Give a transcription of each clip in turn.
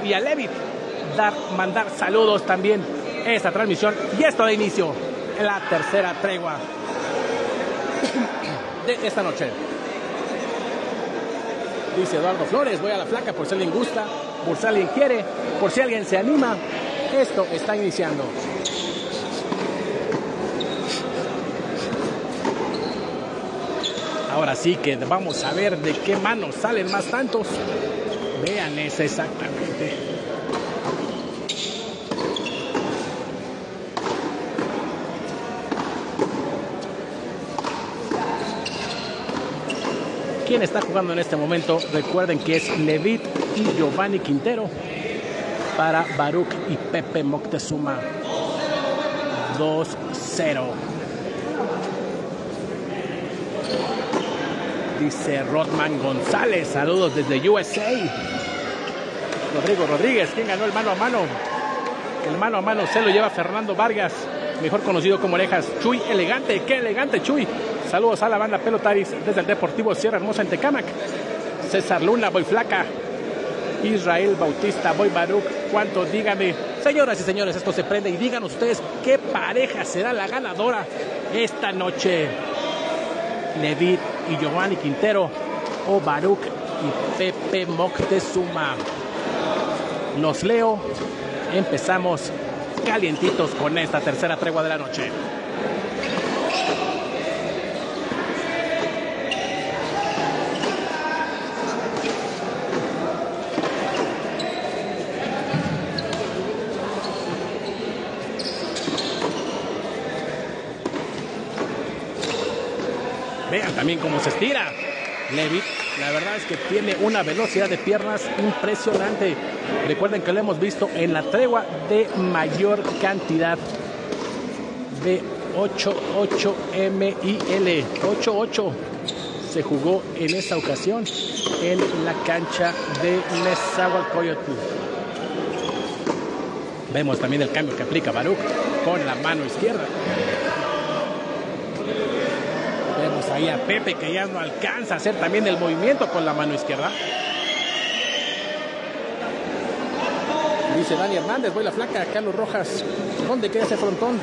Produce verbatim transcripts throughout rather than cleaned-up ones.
y a Levitt dar, mandar saludos también esta transmisión. Y esto de inicio, la tercera tregua de esta noche. Dice Eduardo Flores, voy a la flaca por si alguien gusta, por si alguien quiere, por si alguien se anima. Esto está iniciando. Ahora sí que vamos a ver de qué manos salen más tantos. Vean ese exactamente. ¿Quién está jugando en este momento? Recuerden que es Levitt y Giovanni Quintero para Baruch y Pepe Moctezuma. dos cero. Dice Rodman González, saludos desde U S A. Rodrigo Rodríguez, ¿quién ganó el mano a mano? El mano a mano se lo lleva Fernando Vargas, mejor conocido como Orejas. Chuy Elegante, qué elegante Chuy. Saludos a la banda Pelotaris desde el Deportivo Sierra Hermosa en Tecámac. César Luna, voy flaca. Israel Bautista, voy Baruch. ¿Cuánto? Díganme. Señoras y señores, esto se prende y digan ustedes qué pareja será la ganadora esta noche. Levitt y Giovanni Quintero o Baruch y Pepe Moctezuma. Los leo. Empezamos calientitos con esta tercera tregua de la noche. Vean también cómo se estira Levitt. La verdad es que tiene una velocidad de piernas impresionante. Recuerden que lo hemos visto en la tregua de mayor cantidad de ocho ocho M I L. ocho ocho se jugó en esa ocasión en la cancha de Nezahualcóyotl. Vemos también el cambio que aplica Baruch con la mano izquierda. Vemos ahí a Pepe que ya no alcanza a hacer también el movimiento con la mano izquierda. Dice Dani Hernández, voy la flaca. Carlos Rojas, ¿dónde queda ese frontón?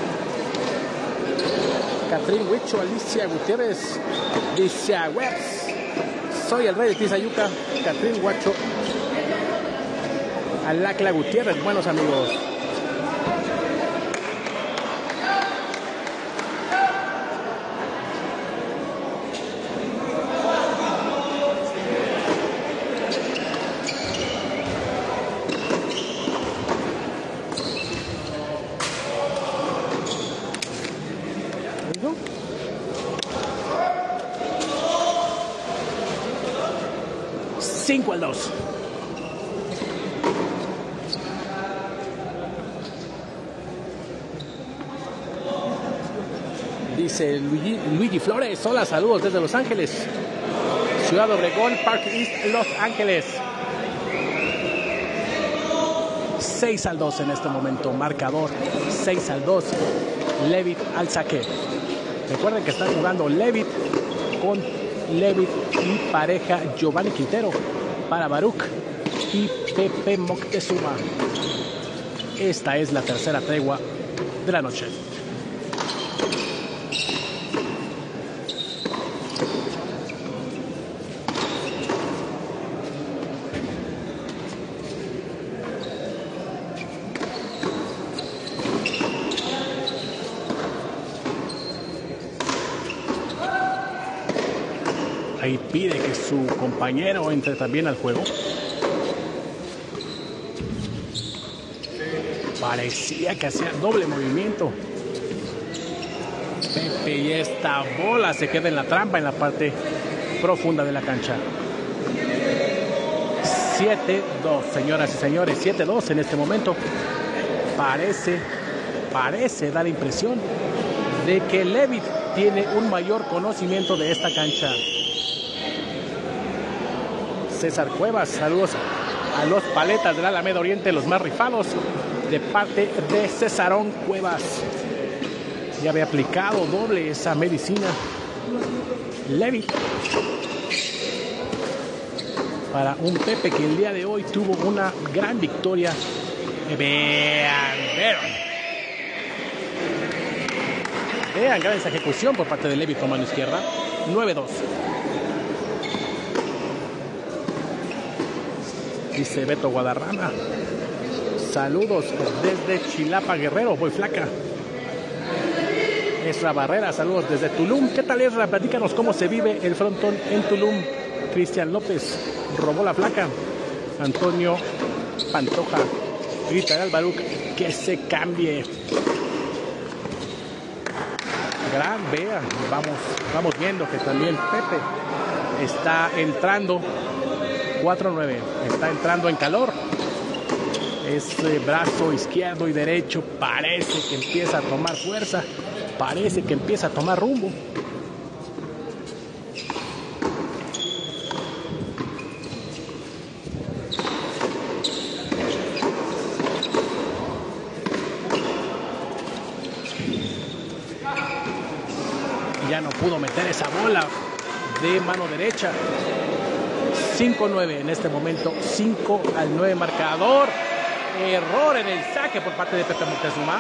Catrín Huicho, Alicia Gutiérrez, dice a Webs, soy el rey de Tizayuca. Catrín Huacho, Alacla Gutiérrez, buenos amigos. cinco al dos. Dice Luigi, Luigi Flores, hola, saludos desde Los Ángeles. Ciudad Obregón, Park East, Los Ángeles. seis al dos en este momento, marcador seis al dos. Levitt al saque. Recuerden que están jugando Levitt con Levitt y pareja Giovanni Quintero para Baruch y Pepe Moctezuma. Esta es la tercera tregua de la noche. Ahí pide que su compañero entre también al juego. Parecía que hacía doble movimiento. Pepe, y esta bola se queda en la trampa en la parte profunda de la cancha. siete dos, señoras y señores, siete dos en este momento. Parece, parece dar la impresión de que Levitt tiene un mayor conocimiento de esta cancha. César Cuevas, saludos a los paletas de la Alameda Oriente, los más rifados, de parte de Césarón Cuevas. Ya había aplicado doble esa medicina Levitt. para un Pepe que el día de hoy tuvo una gran victoria. Vean, vean. Vean, gran esa ejecución por parte de Levitt con mano izquierda. nueve dos. Dice Beto Guadarrama. Saludos desde Chilapa, Guerrero. Voy flaca. Esra Barrera, saludos desde Tulum. ¿Qué tal, Esra? Platícanos cómo se vive el frontón en Tulum. Cristian López robó la flaca. Antonio Pantoja grita al Baruch que se cambie. Gran, vean, vamos, vamos viendo que también Pepe está entrando. cuatro nueve, está entrando en calor. Ese brazo izquierdo y derecho parece que empieza a tomar fuerza, parece que empieza a tomar rumbo. Ya no pudo meter esa bola de mano derecha. cinco nueve en este momento, cinco al nueve marcador. Error en el saque por parte de Pepe Moctezuma.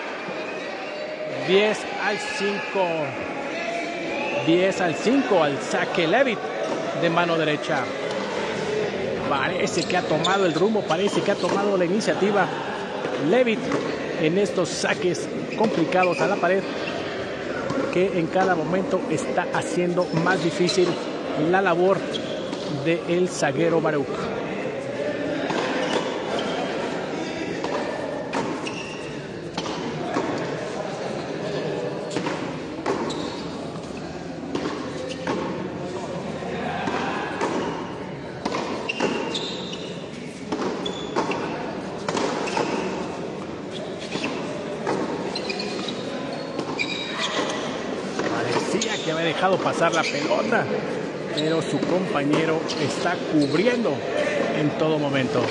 diez al cinco. diez al cinco al saque Levitt de mano derecha. Parece que ha tomado el rumbo, parece que ha tomado la iniciativa Levitt en estos saques complicados a la pared, que en cada momento está haciendo más difícil la labor del zaguero Baruch. Que había dejado pasar la pelota, pero su compañero está cubriendo en todo momento.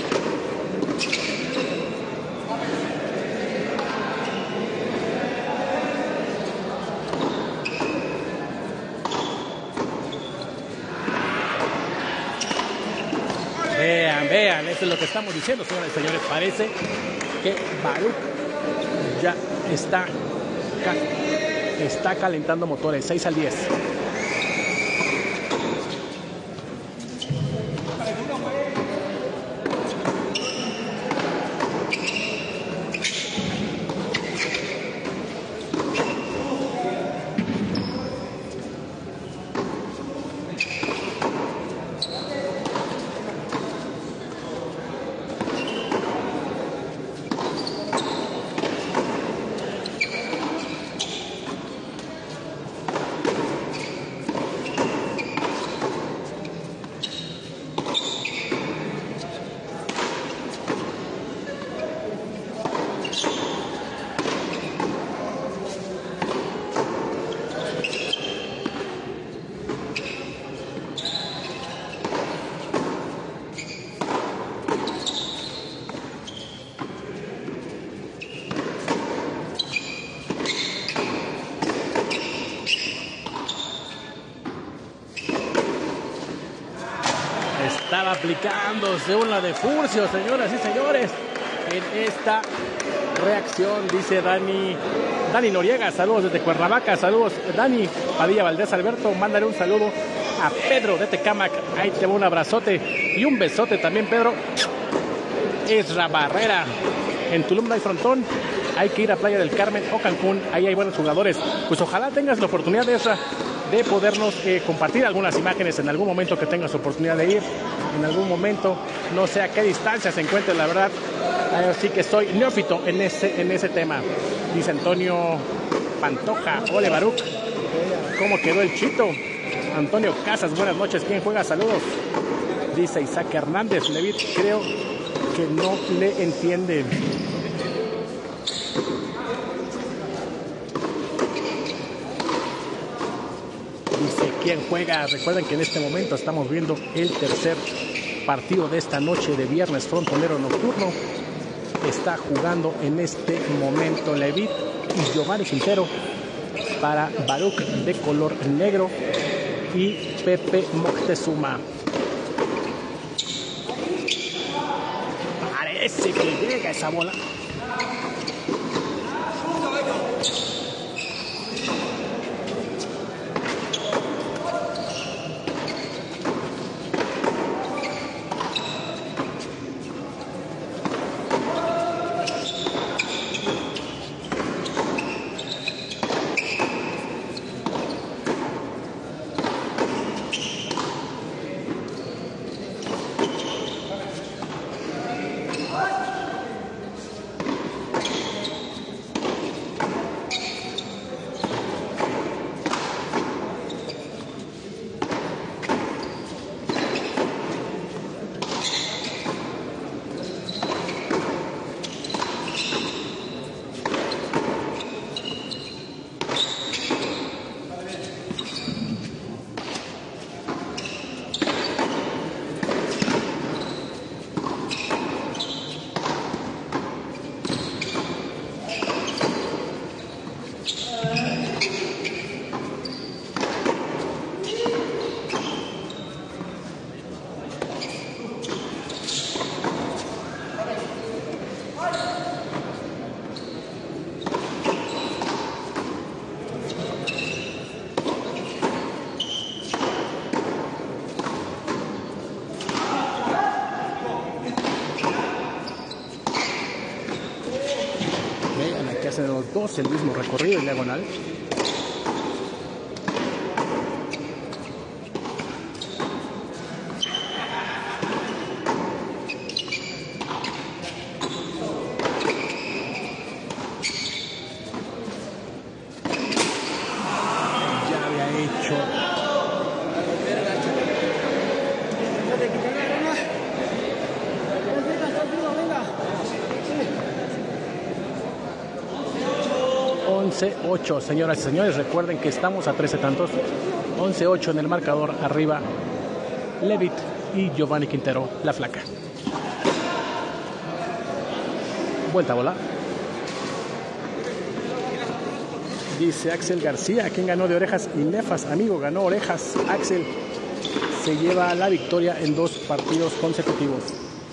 Vean, vean, eso es lo que estamos diciendo, señores y señores. Parece que Baruch ya está Está calentando motores. seis al diez. Estaba aplicándose una de Furcio, señoras y señores, en esta reacción, dice Dani, Dani Noriega, saludos desde Cuernavaca, saludos Dani. Padilla Valdés Alberto, mándale un saludo a Pedro de Tecámac, ahí te va un abrazote y un besote también, Pedro. Esra Barrera, en Tulum no hay frontón, hay que ir a Playa del Carmen o Cancún, ahí hay buenos jugadores. Pues ojalá tengas la oportunidad de esa de podernos eh, compartir algunas imágenes en algún momento que tengas oportunidad de ir, en algún momento, no sé a qué distancia se encuentre, la verdad, así que soy neófito en ese, en ese tema. Dice Antonio Pantoja, ole Baruch, ¿cómo quedó el chito? Antonio Casas, buenas noches, ¿quién juega? Saludos. Dice Isaac Hernández, Levitt, creo que no le entienden. Dice, ¿quién juega? Recuerden que en este momento estamos viendo el tercer partido de esta noche de viernes frontonero nocturno. Está jugando en este momento Levitt y Giovanni Quintero para Baruch de color negro y Pepe Moctezuma. Parece que llega esa bola. Hacen los dos el mismo recorrido en diagonal. Ya había hecho once ocho, señoras y señores, recuerden que estamos a trece tantos, once ocho en el marcador, arriba Levitt y Giovanni Quintero, la flaca. Vuelta a bola. Dice Axel García, ¿quién ganó de orejas y nefas? Amigo, ganó orejas. Axel se lleva la victoria en dos partidos consecutivos.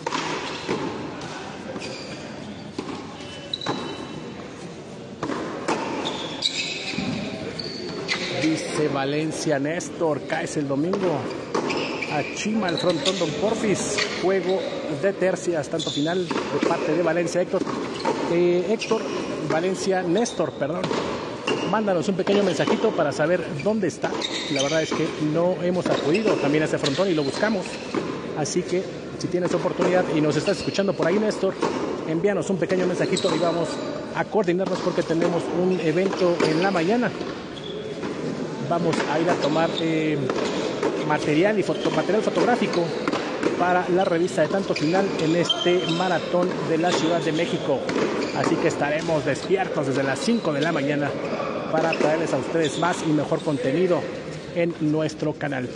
Dice Valencia Néstor, caes el domingo a Chima el frontón Don Porfis, juego de tercias, tanto final de parte de Valencia. Héctor, eh, Héctor Valencia Néstor, perdón, mándanos un pequeño mensajito para saber dónde está. La verdad es que no hemos acudido también a ese frontón y lo buscamos, así que si tienes oportunidad y nos estás escuchando por ahí, Néstor, envíanos un pequeño mensajito y vamos a coordinarnos porque tenemos un evento en la mañana. Vamos a ir a tomar eh, material y foto, material fotográfico para la revista de Tanto Final en este maratón de la Ciudad de México. Así que estaremos despiertos desde las cinco de la mañana para traerles a ustedes más y mejor contenido en nuestro canal.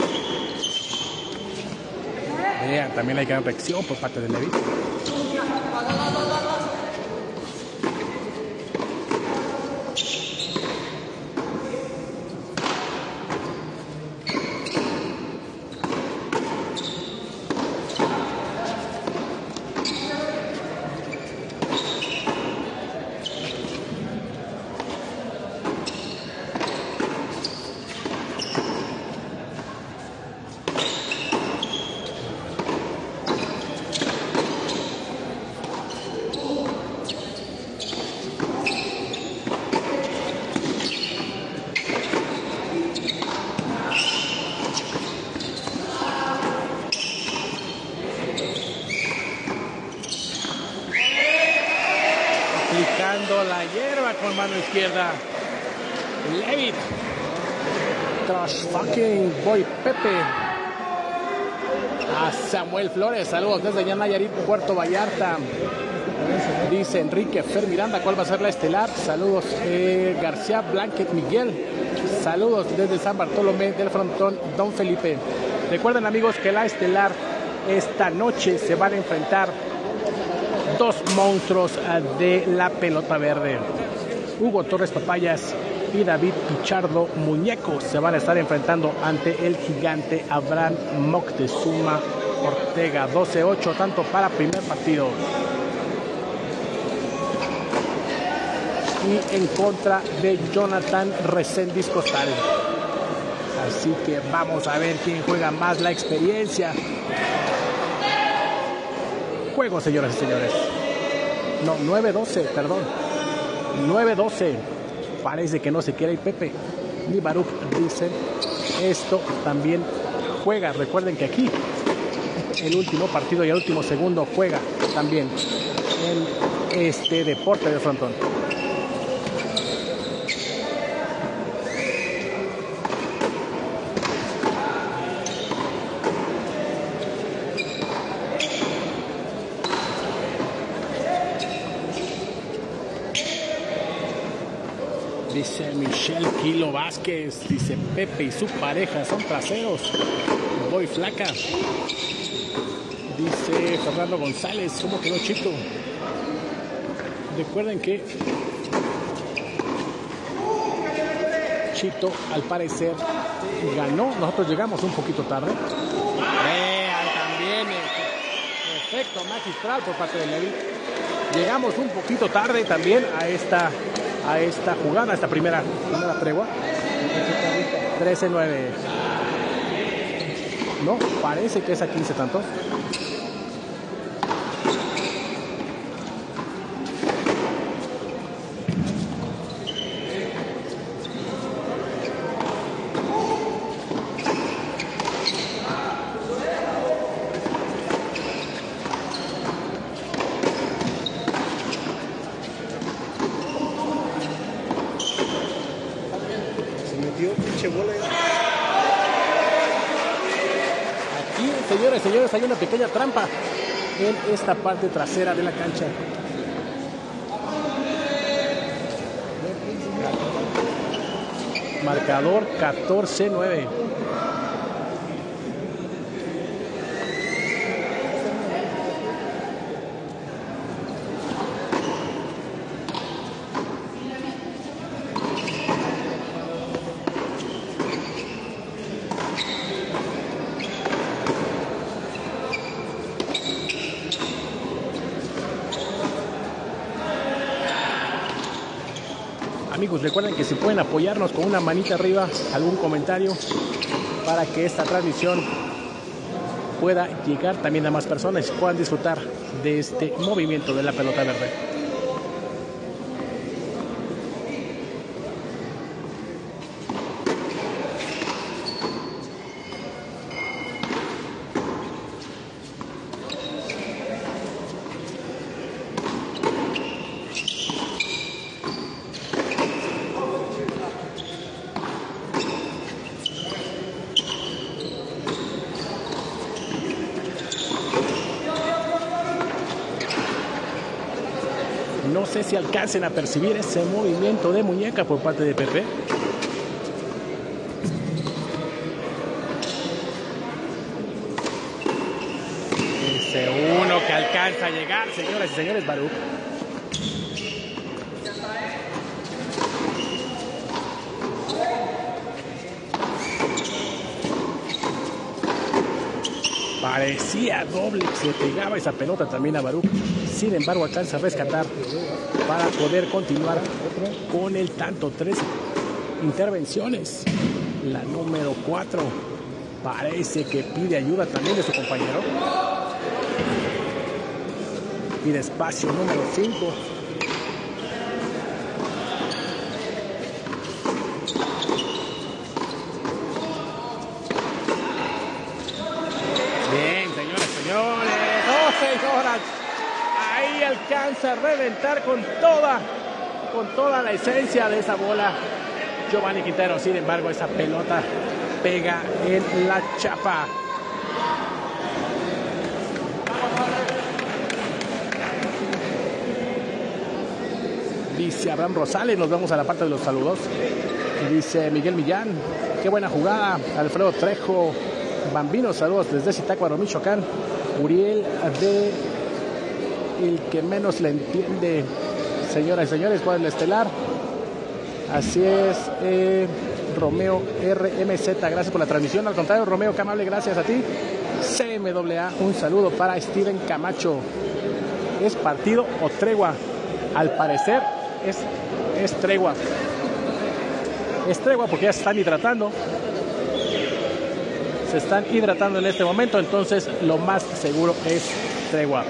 Vean, también hay gran reacción por parte de Levitt. La hierba con mano izquierda. Levitt. Trash fucking boy Pepe. A Samuel Flores. Saludos desde ya Nayarit, Puerto Vallarta. Dice Enrique Fer Miranda, ¿cuál va a ser la estelar? Saludos. Eh, García Blanquet Miguel. Saludos desde San Bartolomé del Frontón Don Felipe. Recuerden, amigos, que la estelar esta noche se van a enfrentar dos monstruos de la pelota verde. Hugo Torres Papayas y David Pichardo Muñeco se van a estar enfrentando ante el gigante Abraham Moctezuma Ortega, doce ocho, tanto para primer partido. Y en contra de Jonathan Reséndiz Costal. Así que vamos a ver quién juega más la experiencia. Juego, señoras y señores. No, nueve doce, perdón. nueve doce. Parece que no se quiere ir Pepe. Ni Baruch dice, esto también juega. Recuerden que aquí, el último partido y el último segundo juega también en este deporte de frontón. Dice Michelle Kilo Vázquez, dice Pepe y su pareja son traseros. Voy flaca. Dice Fernando González, ¿cómo quedó Chito? Recuerden que Chito al parecer ganó. Nosotros llegamos un poquito tarde. Vean también el efecto magistral por parte de Levi. Llegamos un poquito tarde también a esta a esta jugada, a esta primera, primera tregua. trece nueve. No, parece que es a quince tantos. Aquí, señores, señores, hay una pequeña trampa en esta parte trasera de la cancha. Marcador catorce nueve. Amigos, recuerden que si pueden apoyarnos con una manita arriba, algún comentario, para que esta transmisión pueda llegar también a más personas y puedan disfrutar de este movimiento de la pelota verde. No sé si alcancen a percibir ese movimiento de muñeca por parte de Pepe. Ese uno que alcanza a llegar, señoras y señores, Baruch. Parecía doble, se pegaba esa pelota también a Baruch. Sin embargo, alcanza a rescatar para poder continuar con el tanto. Tres intervenciones. La número cuatro parece que pide ayuda también de su compañero. Pide espacio, número cinco. Bien, señores, señores. ¡Oh, señoras! Ahí alcanza a reventar con toda, con toda la esencia de esa bola Giovanni Quintero. Sin embargo, esa pelota pega en la chapa. Dice Abraham Rosales, nos vamos a la parte de los saludos. Dice Miguel Millán, qué buena jugada. Alfredo Trejo, Bambino, saludos desde Zitácuaro, Michoacán. Uriel de El que menos le entiende, señoras y señores, ¿cuál es el estelar? Así es, eh, Romeo R M Z, gracias por la transmisión. Al contrario, Romeo, qué amable, gracias a ti. Se M A A. Un saludo para Steven Camacho. ¿Es partido o tregua? Al parecer es, es tregua. Es tregua porque ya se están hidratando. Se están hidratando en este momento, entonces lo más seguro es tregua.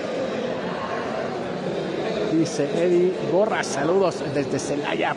Dice Eddie Borra, saludos desde Celaya.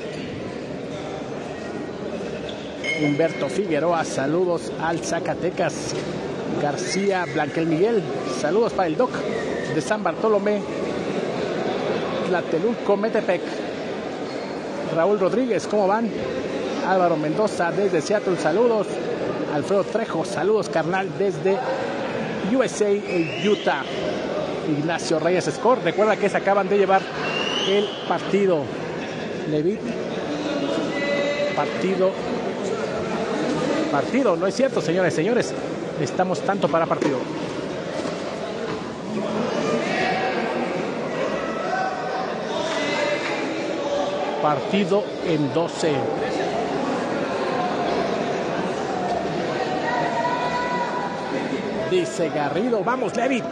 Humberto Figueroa, saludos al Zacatecas. García Blanquel Miguel, saludos para el Doc de San Bartolomé, Tlatelolco, Metepec. Raúl Rodríguez, ¿cómo van? Álvaro Mendoza desde Seattle, saludos. Alfredo Trejo, saludos carnal desde U S A y Utah. Ignacio Reyes Score, recuerda que se acaban de llevar el partido. Levit, partido, partido, no es cierto, señores, señores, estamos tanto para partido. Partido en doce. Dice Garrido, vamos Levit.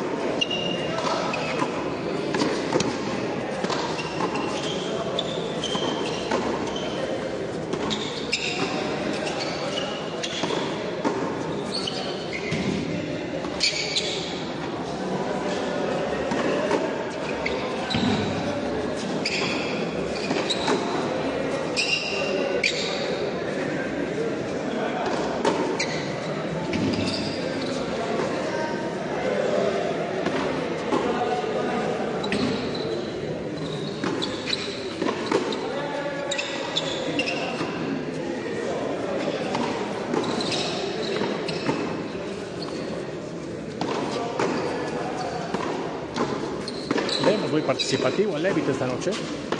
Vemos muy participativo el Levit esta noche.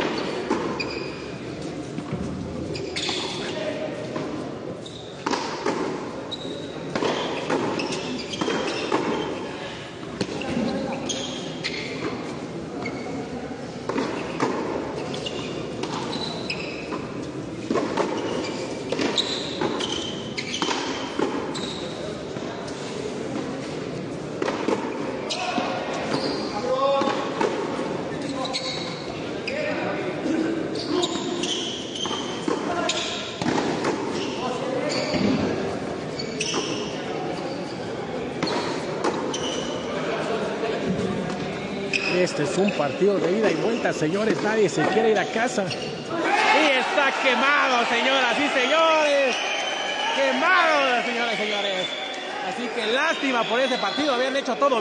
Este es un partido de ida y vuelta, señores. Nadie se quiere ir a casa. Y está quemado, señoras y señores. Quemado, señoras y señores. Así que lástima por ese partido. Habían hecho todo